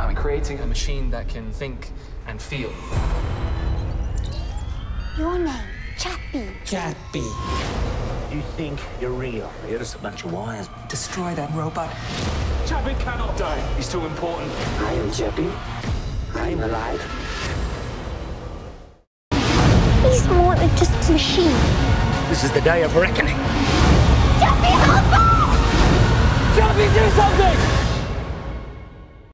and creating a machine that can think and feel. Your name, Chappie. Chappie. You think you're real? You're just a bunch of wires. Destroy that robot. Chappie cannot die. He's too important. I am Chappie. I'm alive. He's more than just a machine. This is the day of reckoning. Chappie, help us! Chappie, do something!